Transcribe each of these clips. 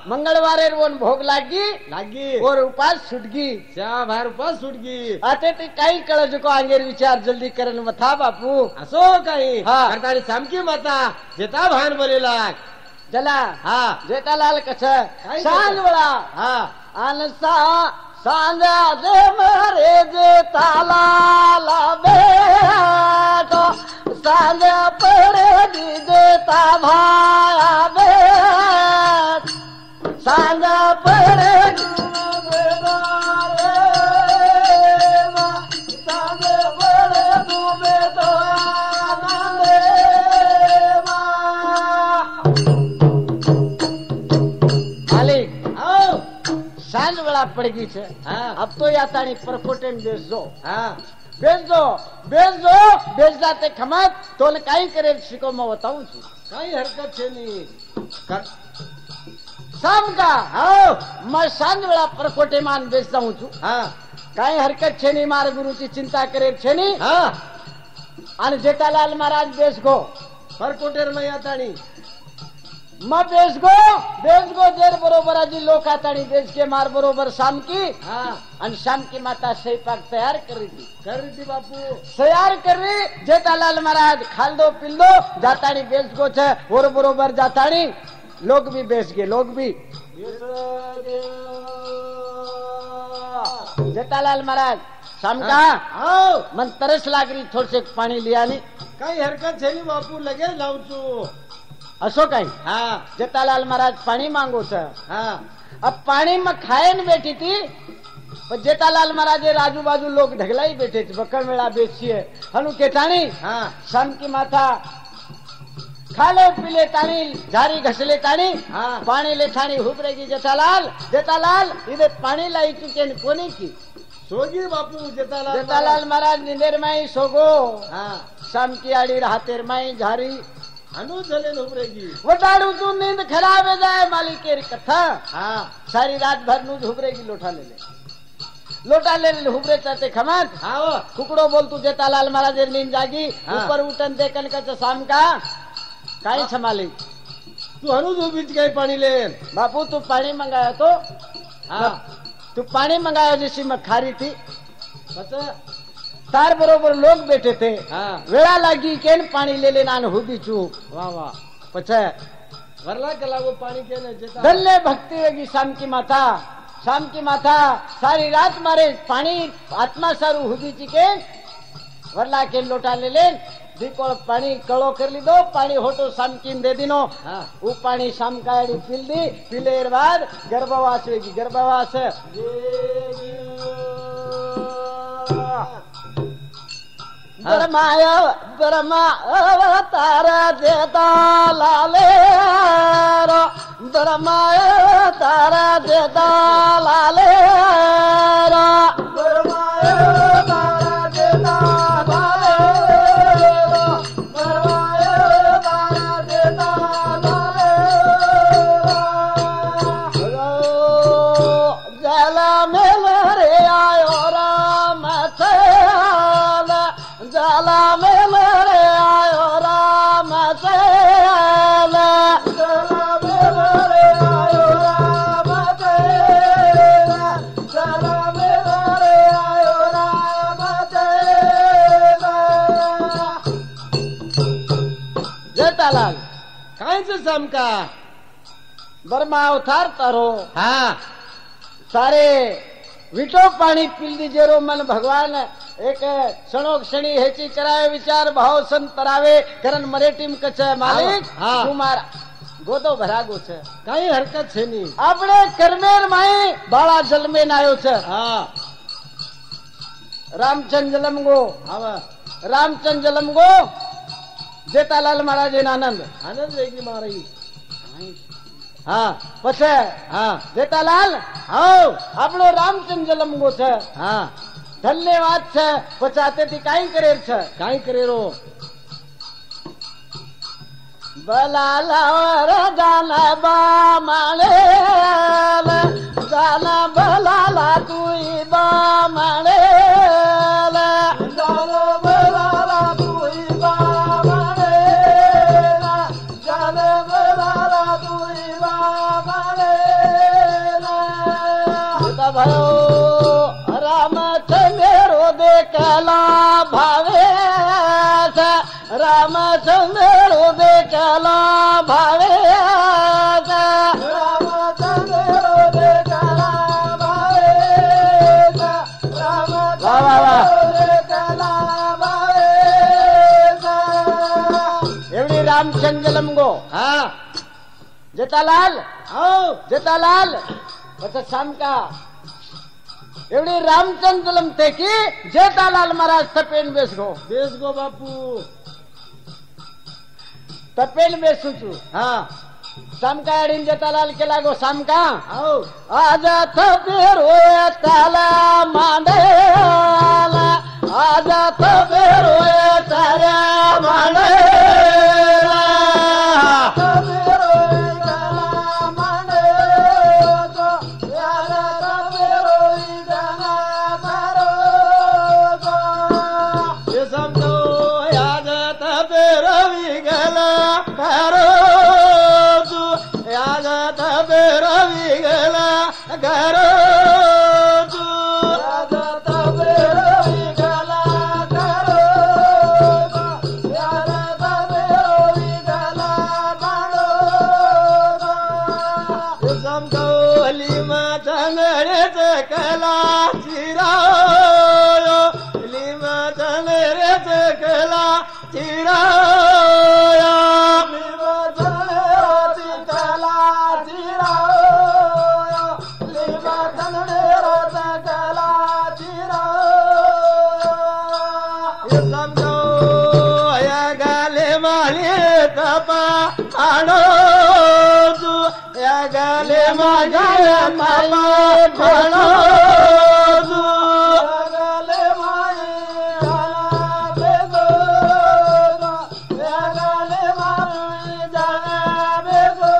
मंगळवारे Rowan भोग लागी लागी और उपास सुटगी त्या बाहेर उपास सुटगी आता ते काही कळज को अंगेर विचार जल्दी करन मथा बापू असो काही हा. करतानी सामकी माता जेता भान बोलेला चला हा जेठालाल कस काय सांग बळा हा अनसा सांजा दे मरे जेठालाल बेटो सांजा पडे जेता भाया बेट सांजा पडे सांज वेळा पड़गी छे हाँ। अब तो या तानी परकोटे में बेच दो हा बेच दो बेचदा ते खमत तो ने काई करे शिको मैं बताऊं छू काही हरकत छे नहीं कर शाम का आओ मैं सांज वेळा परकोटे मान बेचता हूं छू हा काई हरकत छे नहीं मार गुरु की चिंता करे छे नहीं हा आणि जेठालाल महाराज बेच गो परकोटेर में यातानी मैं बेच गो देर बरोबर आजी लोक आतानी बेच के मार बरोबर शाम की हा आणि शाम की माता स्वयंपाक तयार कर दी कर दी बापू तयार कर रही जेठालाल महाराज खाल दो पिल दो जातानी बेच गो छे और बरोबर जातानी लोग भी बेच गए लोग भी जेठालाल महाराज शाम का आओ मन तरस लाग रही थोड़ से पानी लिया नहीं काही हरकत छे नहीं बापू लगे लावू छू असो काही हा जेठालाल महाराज पानी मांगो छे हा अब पानी में खाए न बैठी थी पर जेठालाल महाराज राजू बाजू लोग ढगलाई बैठे थे बकड़ मेला बेचिए हनु के तानी हा शाम की माथा खाले पीले तानी झारी घसले तानी हाँ। पानी ले थानी हुबरेगी जेठालाल इधर पानी लाई चुके न कोनी की सोगी बापू जेठालाल महाराज निंदेर में ही सोगो हा शाम की आड़ी हाथेर में झारी अनु जले उभरेगी वटाड़ू तू नींद खराब हो जाए मालिक के कथा हा सारी रात भर नूज हुबरेगी लोटा ले हुबरे चाहते खमत आओ कुकड़ो बोल तू जेठालाल महाराज नींद जागी हाँ। ऊपर उठन देखन का शाम का काई संभाली तू अनु जो बीच गई पानी ले बापू तू पानी मंगाया तो हा तू पानी मंगाया जिसकी मैं खारी थी पता तार बरोबर लोग बैठे थे हाँ। वेड़ा लागी केन पानी ले लेना हुबी चू वाह वाह पछे वरला कला वो पानी के ने जेता धन्य भक्ति होगी शाम की माथा सारी रात मारे पानी आत्मा सारू हुबी चिके वरला के लोटा ले ले दीको पानी कड़ो कर ली दो पानी होटो शाम की दे दिनो हाँ। वो पानी शाम का पील दी पीले बाद गर्भवास होगी गर्भवास ब्रह्मा अवतार देता लाले ब्रह्मा अवतार देता लाले ब्रह्मा अवतार देता लाले ब्रह्मा अवतार देता लाले जला मेल रे आयो राम जला मेल रे आयो राम जला मेल रे आयो राम जला मेल रे आयो राम जेठालाल काय से शाम का बर्मा अवतार तारो हा सारे विटो पानी पील दीजे रो मन भगवान एक क्षणो क्षणी हेची करावे विचार भाव संत तरावे करन मरे टीम कछ मालिक हाँ। कुमार गोदो भरागो छे काही हरकत छे नहीं આપણે કરમેર માઈ બાળા જલમેન આવ્યો છે हा રામચંદ જલમગો आवा રામચંદ જલમગો જેઠાલાલ મહારાજ એના આનંદ आनंद वेगी मारी હા પછી हा જેઠાલાલ હાઉ આપણો રામચંદ જલમગો છે हा ધન્યવાદ છે પછાતેથી કાઈ કરે છે काय करे रो बलालावर जान बामणे जान बलाला तुई बामणे जान बलाला तुई बामणे जान बलाला तुई बामणे भयो रामचंद्र देखला भावे रामचंद्र देखला भावे एवढी रामचंद्रम गो हा जेतालाल हो जेतालाल बस शाम का एवढी रामचंद्रम थे की जेतालाल महाराज तपेन बेस गो बापू तपेन बेसू छू हा शामका अडीन जेतालाल केला गो शामका हो आज थपेर होय ताला मांडेला आज थपेर होय ताऱ्या मांडेला हे समजो याद तपेरवी गेला घरो तू याद तपेरवी गेला घरो तू याद तपेरवी गेला घरो याद तपेरवी गेला घरो हे समजो लिमा चंगडेच कला चिरायो लिमा चंगडेच कला चिरायो लिमा चंगडेच कला चिरायो लिमा चंगडेच कला चिरायो हे समजो या गाले माले तपा आणो तू या गाले माझ्या मामा आणो तू या गाले माझ्या बेगो या गाले माझ्या बेगो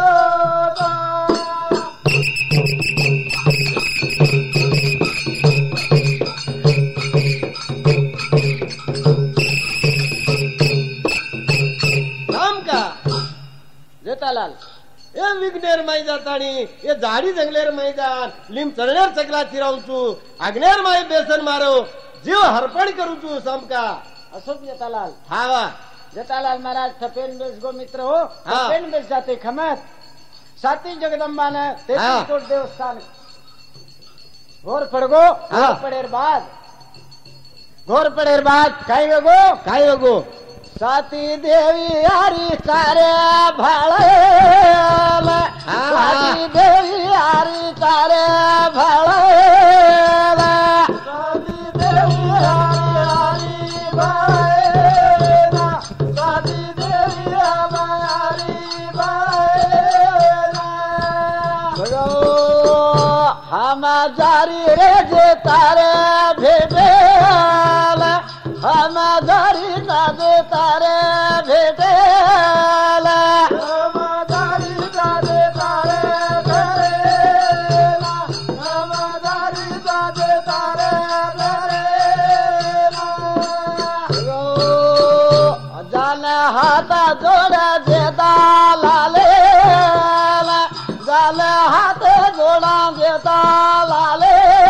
राम का जेतालाल એ વિઘ્નેર માઈ જાતાણી એ ઝાડી જંગલેર માઈ જાન લીમ ચરણેર ચકલા ચિરાવું છું અગ્નેર માઈ બેસન મારો જીવ હરપણ કરું છું સમકા अशोक जेतालाल હાવા जेतालाल महाराज तपेन बेस गो मित्र हो हाँ। तपेन बेस जाते खमत साती जगदम्बा ने 33 हाँ। कोट देवस्थान घोर पड़गो हाँ। घोर पड़ेर बाद काई गो काय गो साती देवी हरी तारे भाळे हाँ। साती देवी हरी तारे भाळे साती देवी हरी भाळे साती देवी हरी भाळे हम जारी रे जे तारे भेटेल हम जारी ना जे तारे भेटेल हम जारी ना जे तारे भेटेल हम जारी ना जे तारे भेटेल जान हाथ जोड़ा जे दालाले जान हाथ जोड़ा जे दालाले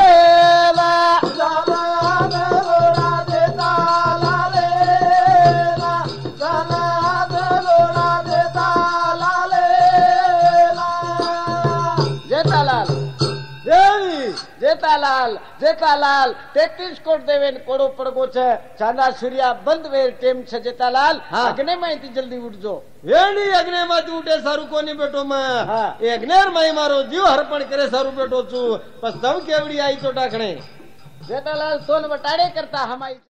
जेतालाल દેવી जेतालाल जेतालाल 33 कोट देवेन कोडो पड़गो छे चांदा सूर्या बंद वेर टेम छे जेतालाल हाँ। अग्ने माहिती जल्दी उठजो વેણી અગ્ને માંથી ઉઠે સારું કોની બેઠો માં હા. એ અગ્નેર માઈ મારો જીવ હરપણ કરે સારું બેઠો છું બસ તમ કેવડી આવી તો ટાકણે जेतालाल तोन बटाड़े करता हमारी